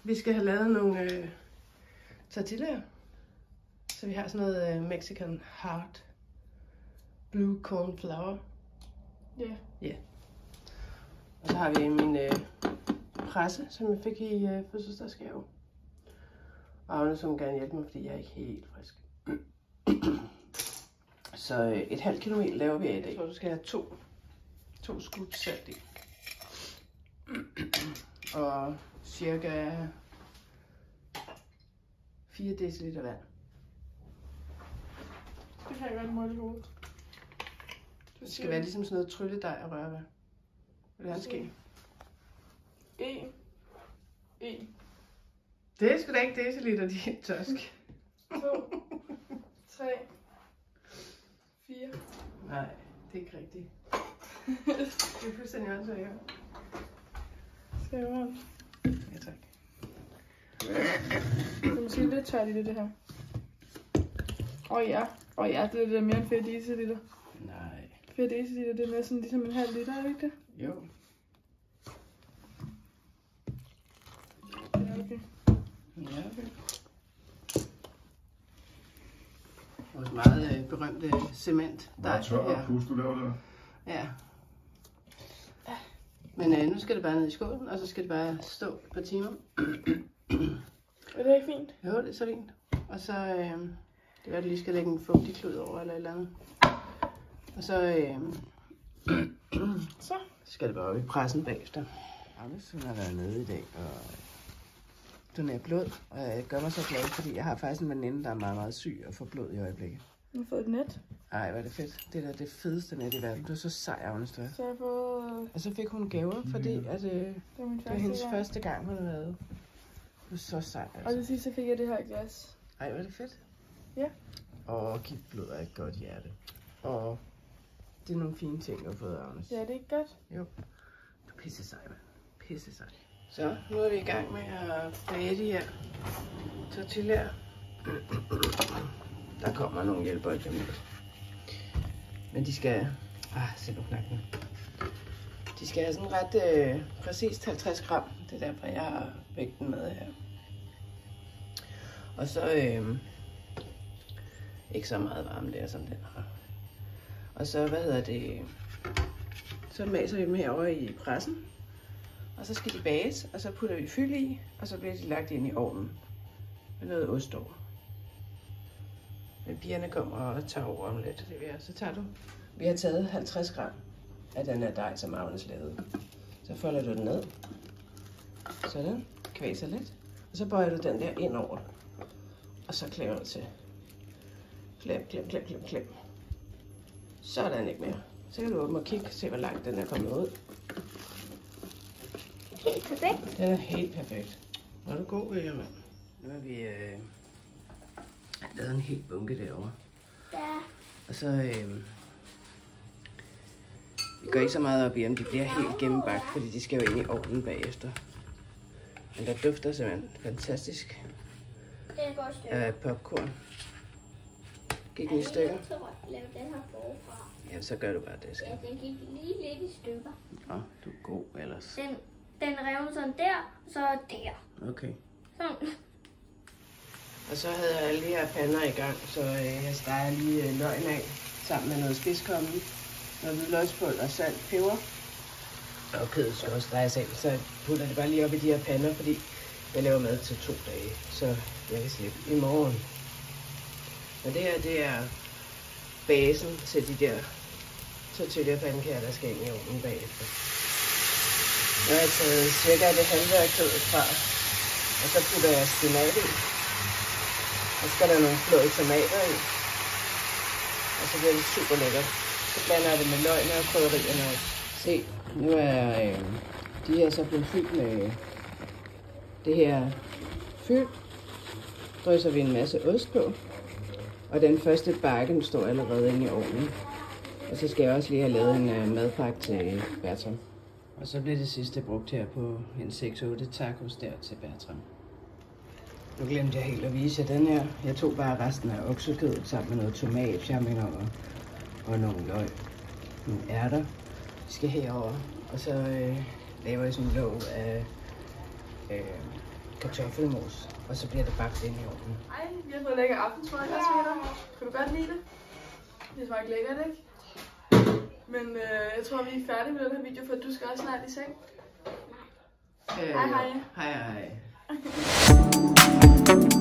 Vi skal have lavet nogle tortillaer. Så vi har sådan noget Mexican hard blue corn flour. Ja. Ja. Og så har vi min presse, som jeg fik i fødselsdagsgave. Og Agnes som gerne hjælpe mig, fordi jeg er ikke helt frisk. Så et halvt kilo mel laver vi af i dag. Jeg tror, du skal have to skud salt i. Og cirka 4 dl vand. Det kan jeg godt måle i hovedet. Det skal være ligesom sådan noget trylledej at røre ved. Vil det ske? 1. Det er sgu da ikke deciliter, de er tosk. 2, 3, 4. Nej, det er ikke rigtigt. Det er fuldstændig åndssvagt. Skal jeg rundt? Ja, tak. Det er måske lidt tørt i det her. Ja, det er mere end 4 deciliter. Nej. 4 deciliter, det er mere sådan ligesom en halv liter, er det ikke det? Jo. Ja, okay. Ja, okay. Vores meget berømte cement. Der er tør pus, du laver der. Ja. Men nu skal det bare ned i skålen, og så skal det bare stå et par timer. Er det ikke fint? Jo, det er så fint. Og så, det er at du lige skal lægge en fugtig klud over eller et eller andet. Og så, Så. skal det bare op i pressen bagefter. Agnes, hun har været nede i dag og donere blod. Og jeg gør mig så glad, fordi jeg har faktisk en veninde, der er meget, meget syg og får blod i øjeblikket. Du har fået et net. Ej, hvor er det fedt. Det er det fedeste net i verden. Du er så sej, Agnes, du er. Så har jeg fået... Og så fik hun gaver, fordi at, Det var min det var hendes første gang, hun har været. Du er så sej, altså. Og til sidst så fik jeg det her glas. Ej, hvor er det fedt. Ja. Og giftblod er et godt hjerte. Og det er nogle fine ting, du har fået, Agnes. Ja, det er ikke godt. Jo. Du er pisse sej, mand. Pisse sej. Så, nu er vi i gang med at bage de her tortillaer. Der kommer nogle hjælpere til mig. Men de skal... se nu knakken. De skal have sådan ret præcist 50 gram. Det er derfor, jeg har vægten med her. Og så ikke så meget varme der, som den har. Og så, så maser vi dem herover i pressen. Og så skal de bages, og så putter vi fyld i, og så bliver de lagt ind i ovnen. Med noget ost over. Men pigerne kommer og tager over om lidt. Så tager du. Vi har taget 50 gram af den her dej, som Agnes lavede. Så folder du den ned. Sådan. Kvæser lidt. Og så bøjer du den der ind over. Og så klemmer du til. Klem. Sådan, ikke mere. Så kan du åbne og kigge og se, hvor langt den er kommet ud. Helt perfekt. Den er helt perfekt. Var du god, William? Nu har vi lavet en helt bunke derovre. Ja. Og så vi går ikke så meget op i, om de bliver helt gennembagt, fordi de skal jo ind i ovnen bagefter. Men der dufter simpelthen fantastisk af popcorn. Gik den i stykker? Jeg tror, at lave den her forfra. Ja, så gør du bare det. Ja, den gik lige lidt i stykker. Nå, du er god ellers. Den rev sådan der, så der. Okay. Sådan. Og så havde jeg alle de her pander i gang, så jeg steger lige løgn af sammen med noget spidskommen, noget hvidløgspulver, salt, peber. Og kødet skal også steges af, så jeg putter det bare lige op i de her pander, fordi jeg laver mad til 2 dage, så jeg kan slippe i morgen. Og det her, det er basen til de der tortilla-pandekager, der skal ind i ovnen bagefter. Nu har jeg taget cirka det halve af kødet fra, og så putter jeg spinat i. Og så skal der nogle flåede tomater i. Og så bliver det super lækkert. Så blander jeg det med løgene og krydderierne også. Se, nu er de her så blevet fyldt med det her fyld. Drysser vi en masse ost på. Og den første bakke, den står allerede inde i ovnen. Og så skal jeg også lige have lavet en madpakke til Bertram. Og så bliver det sidste brugt her på en 6-8 tacos der til Bertram. Nu glemte jeg helt at vise jer den her. Jeg tog bare resten af oksekødet sammen med noget tomat, champignon og nogle løg. Nogle ærter. Vi skal herover. Og så laver jeg sådan en låg af kartoffelmos, og så bliver det bagt ind i ovnen. Ej, vi har fået lækker aftensmad, jeg smitter. Kan du godt lide det? Det smager lækkert, ikke? Men jeg tror, vi er færdige med den her video, for du skal også snart i seng. Hej hej. Hej hej.